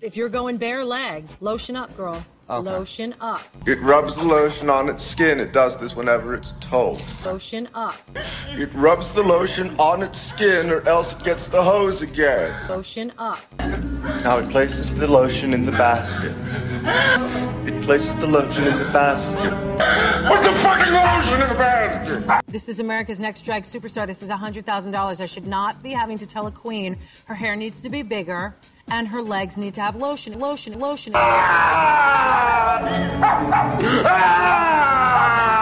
If you're going bare-legged, lotion up, girl. Okay. Lotion up. It rubs the lotion on its skin. It does this whenever it's told. Lotion up. It rubs the lotion on its skin or else it gets the hose again. Lotion up. Now it places the lotion in the basket. It places the lotion in the basket. Put the fucking lotion in the basket! This is America's Next Drag Superstar. This is $100,000. I should not be having to tell a queen her hair needs to be bigger and her legs need to have lotion, lotion, lotion. Ah! Ah!